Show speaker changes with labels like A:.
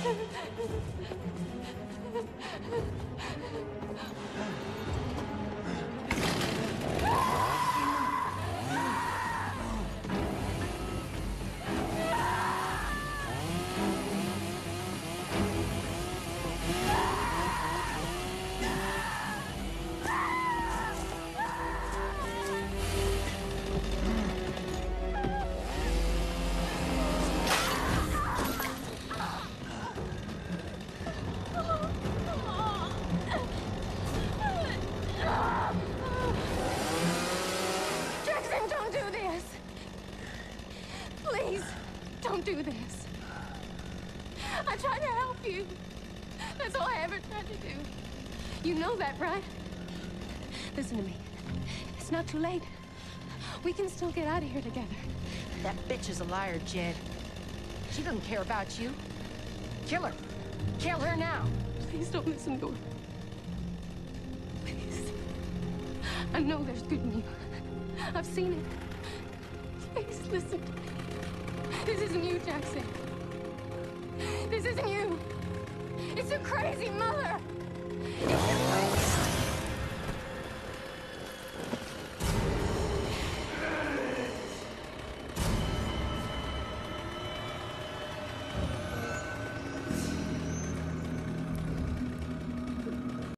A: Jackson, don't do this. Please, don't do this. I tried to help you. That's all I ever tried to do. You know that, right? Listen to me. It's not too late. We can still get out of here together.
B: That bitch is a liar, Jed. She doesn't care about you. Kill her. Kill her now.
A: Please don't listen to her. Please. I know there's good in you. I've seen it. Please listen to me. This isn't you, Jackson. This isn't you. It's your crazy mother. It's your crazy